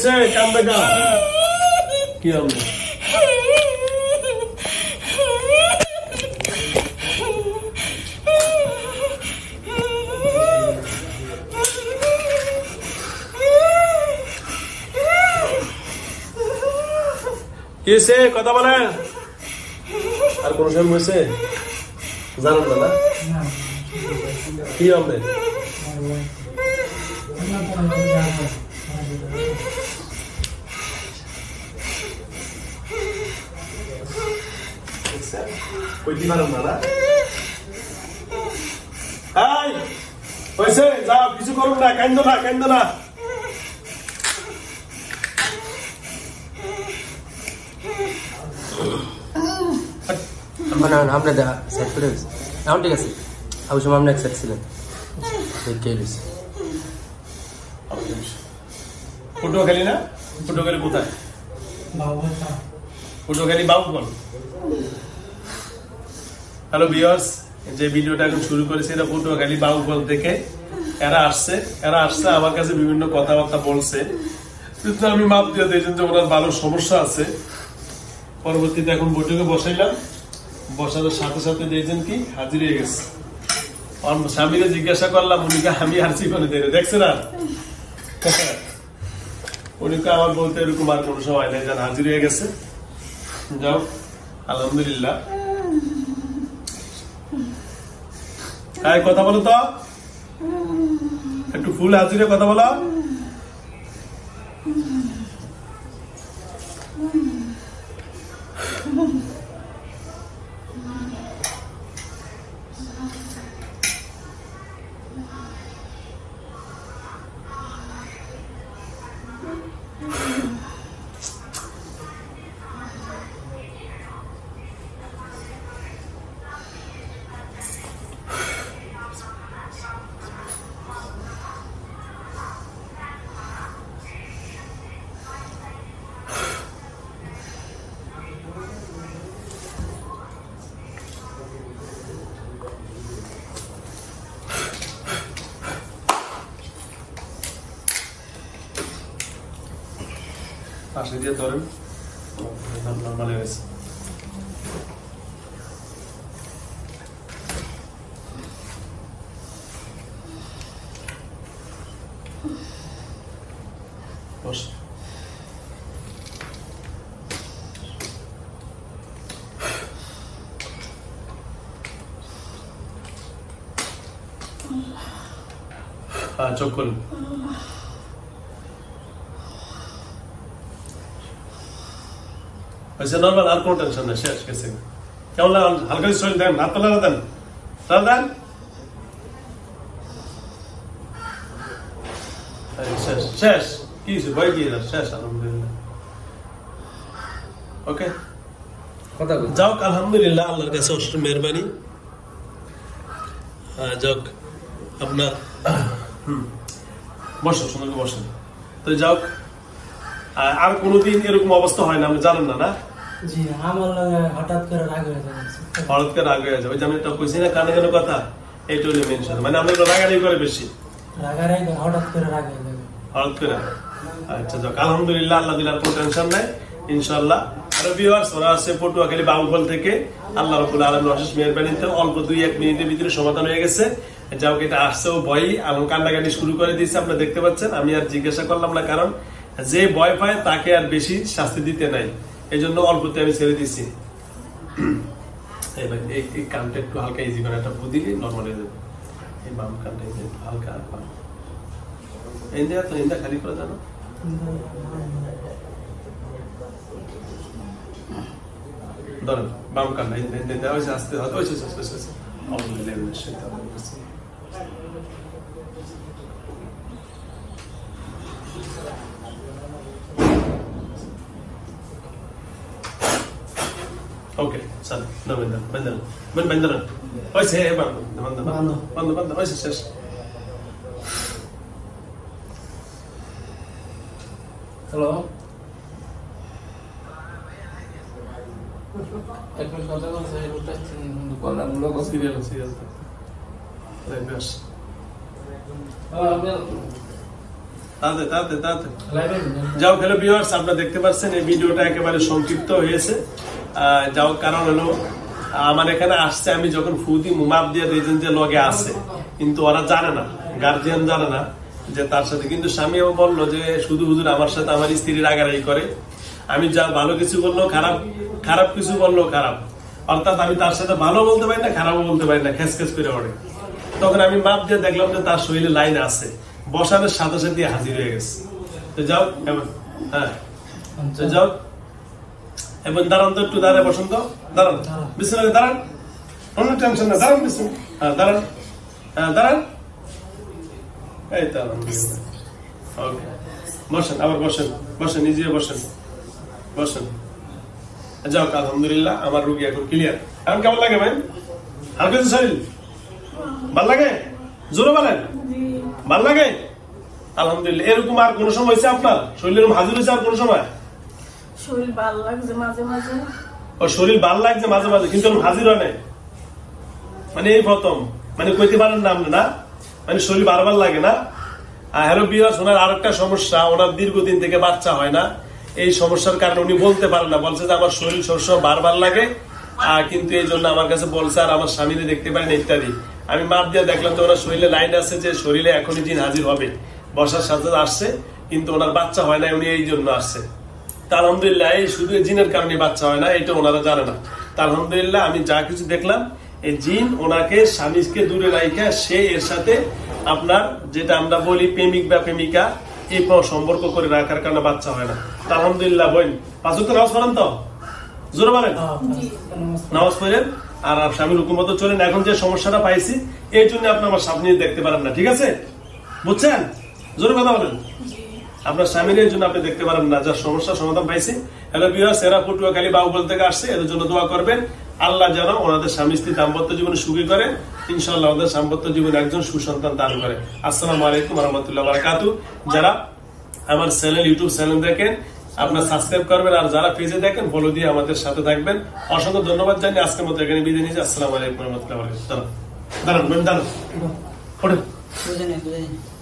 হয়েছে কান্দা গা কি হবে কিসে কথা বলেন আর কোন সময় হয়েছে জানেন না কি হবে কইতে পারেন না হয়েছে যাও কিছু করুন না কান্দ না আপনার দেখা সেট করে গেছে এখন ঠিক আছে ওই সময় আপনি সেট ছিলেন পটুয়াখালী না পটুয়াখালী কোথায় পটুয়াখালী বাবুগঞ্জ হ্যালো ভিউয়ার্স যে ভিডিওটা এখন শুরু করেছে এটা পটুয়াখালী বাবুগঞ্জ থেকে এরা আসছে আমার কাছে বিভিন্ন কথাবার্তা বলছে কিন্তু আমি মাপ দিয়ে দিয়েছেন যে ওনার ভালো সমস্যা আছে পরবর্তীতে এখন বৈঠকে বসাইলাম বসানোর সাথে সাথে দিয়েছেন কি হাজির হয়ে গেছে স্বামীকে জিজ্ঞাসা করলাম উনিকে আমি আর জীবনে দিয়ে দেখছে না উনিকে আমার বলতে এরকম আর কোনো সময় নেই যেন হাজির হয়ে গেছে যাও আলহামদুলিল্লাহ কথা বলো তো একটু ফুল হাজিরে কথা বলো পাশে দিয়ে ধরেন নর্মাল হয়ে গেছে চোখ করুন নর্মাল আর কোনো টেনশন নেই শেষ গেছে কেমন হালকা শরীর দেন হাত তোলা দেন দেন শেষ কি ভয় কি শেষ আলহামদুলিল্লাহ ওকে যাও আলহামদুলিল্লাহ আল্লাহর কাছে অশেষ মেহরবানি যাক আপনার বসো সুন্দর বসেন তো যাও আর কোনোদিন এরকম অবস্থা হয় না আপনি জানেন না জি আমার হঠাৎ করে রাগ হয়ে যায় ওই যে আমি এটা কইছি না কানে কানে কথা এইটা হলো মেন কথা মানে আমরা রাগারাগি করে বেশি হঠাৎ করে রাগ হয়ে যাবে হঠাৎ করে আচ্ছা যাক আলহামদুলিল্লাহ আল্লাহ দিলার কোনো টেনশন নাই ইনশাআল্লাহ আর ভিউয়ার্স ওরা আছে পটুয়াখালী বাবুগঞ্জ থেকে আল্লাহ রাব্বুল আলামিনের অশেষ মেহেরবানিতে অল্প 2-1 মিনিটের ভিতরে সমাধান হয়ে গেছে যাও এটা আসছেও ভয় আলম কান্নাকাটি শুরু করে দিয়েছে আপনারা দেখতে পাচ্ছেন আমি আর জিজ্ঞাসা করলাম না কারণ যে ভয় পায় তাকে আর বেশি শাস্তি দিতে নাই এই জন্য অল্পতে আমি ছেড়ে দিচ্ছি এই কানটা একটু হালকা ইজি করে একটা ফু দিলে নর্মাল হয়ে যাবে এই বাম কানটা হালকা ইন্ডিয়া তো ইন্ডিয়া খালি করে জানো ধরেন বাম কানটা ইন্ডিয়া আস্তে ओके चल no bendera hoy se bando hoy se hello একটু কথা বলতে এটা কোলা লোক serial like this তাতে তাতে তাতে লাইভে যাও হ্যালো ভিউয়ার্স, আপনারা দেখতে পাচ্ছেন এই ভিডিওটা একেবারে সংক্ষিপ্ত হয়েছে। যাও কারণ হলো আমার এখানে আসছে, আমি যখন ফুদি মাপ দিয়ে দিয়েছেন যে লগে আছে, কিন্তু ওরা জানে না, গার্জিয়ান জানে না যে তার সাথে। কিন্তু স্বামীও বললো যে শুধু হুজুর আমার সাথে আমার স্ত্রী রাগারাগি করে, আমি যা ভালো কিছু বললো খারাপ, খারাপ কিছু বললো খারাপ, অর্থাৎ আমি তার সাথে ভালো বলতে পারি না, খারাপও বলতে পারি না, খেস খেস করে ওঠে। তখন আমি মাপ দিয়ে দেখলাম যে তার শরীরে লাইন আছে, বসানোর সাথে সাথে হাজির হয়ে গেছে। তো যাও এবার, হ্যাঁ তো যাও এবং দাঁড়ান তো, একটু দাঁড়ায় বসুন তো, দাঁড়ান বিছানায় দাঁড়ান, কোনো টেনশন না, দাঁড়ান বিছানা, হ্যাঁ দাঁড়ান, হ্যাঁ দাঁড়ান, এই তো আলহামদুলিল্লাহ। ওকে বসেন, আবার বসেন, বসেন, নিজে বসেন, বসেন। যাও আলহামদুলিল্লাহ, আমার রুগী এখন ক্লিয়ার। এখন কেমন লাগে ভাই? হালকা শরীর ভাল লাগে? জোরে বলেন, ভাল লাগে? আলহামদুলিল্লাহ। এরকম আর কোন সময় হয়েছে আপনার শরীরের হাজির হয়েছে? আর কোন সময় শরীর ভালো লাগছে মাঝে মাঝে? ও শরীর ভাল লাগছে মাঝে মাঝে, কিন্তু হাজির হয় নাই, মানে এই প্রথম, মানে কইতে পারেন না আপনি না, মানে শরীর বারবার লাগে না। হ্যালো বিয়াস, ওনার আরেকটা সমস্যা, ওনার দীর্ঘদিন থেকে বাচ্চা হয় না। এই সমস্যার কারণে উনি বলতে পারেন না, বলছে যে আমার শরীর সবসময় বারবার লাগে, কিন্তু এই জন্য আমার কাছে বলছে আর আমার স্বামীরে দেখতে পারেন ইত্যাদি। আমি মাপ দিয়ে দেখলাম যে ওনার শরীরে লাইন আছে, যে শরীরে এখনই জিন হাজির হবে, বসার সাথে আসছে, কিন্তু ওনার বাচ্চা হয় না, উনি এই জন্য আসছে। তা আলহামদুলিল্লাহ, এই শুধু জিনের কারণে বাচ্চা হয় না, এটা ওনারা জানে না। তা আলহামদুলিল্লাহ, আমি যা কিছু দেখলাম, এই জিন ওনাকে স্বামীকে দূরে রাখা, সে এর সাথে আপনার যেটা আমরা বলি প্রেমিক বা প্রেমিকা, এই সম্পর্ক করে রাখার কারণে বাচ্চা হয় না। তা আলহামদুলিল্লাহ বোন, পাঁচ ওয়াক্ত নামাজ পড়েন তো? জোরে বলেন, নামাজ পড়েন আর স্বামীর হুকুম মতো চলেন। এখন যে সমস্যাটা পাইছি, এই জন্য আপনি আমার সামনে দেখতে পারেন না, ঠিক আছে? বুঝছেন? জোরে কথা বলেন। আপনার স্বামীর এই জন্য আপনি দেখতে পারেন না, যার সমস্যার সমাধান পাইছি। হ্যালো ভিউয়ার্স, এরা পটুয়াখালী বাউফল থেকে আসছে, এদের জন্য দোয়া করবেন। আল্লাহ যেন ওনাদের স্বামী স্ত্রী দাম্পত্য জীবনে সুখী করে, ইনশাআল্লাহ ওদের দাম্পত্য জীবনে একজন সুসন্তান দান করে। আসসালামু আলাইকুম ওয়া রাহমাতুল্লাহি ওয়া বারাকাতুহু। যারা আমার চ্যানেল, ইউটিউব চ্যানেল দেখেন, আপনারা সাবস্ক্রাইব করবেন, আর যারা পেজে দেখেন ফলো দিয়ে আমাদের সাথে থাকবেন। অসংখ্য ধন্যবাদ জানিয়ে আজকের মতো এখানে বিদায় নিচ্ছি। আসসালামু আলাইকুম ওয়া রাহমাতুল্লাহি ওয়া বারাকাতুহু। দাঁড়ান, দাঁড়ান, দাঁড়ান, ওঠেন।